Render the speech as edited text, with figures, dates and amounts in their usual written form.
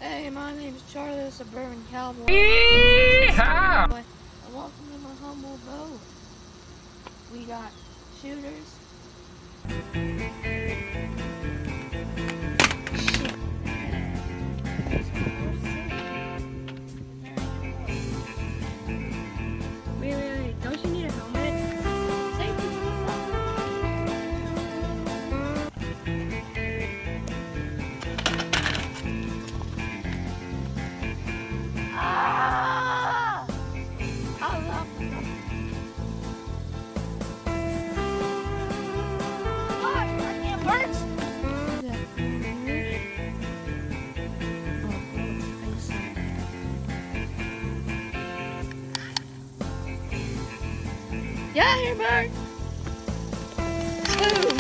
Hey, my name's Charlie, the Suburban Cowboy. Yeehaw! And welcome to my humble abode. We got shooters. Shit. Really? Don't you need a helmet? Safety. Ah! I love them. Fuck, I can't burst. Get out here, bird! Boom!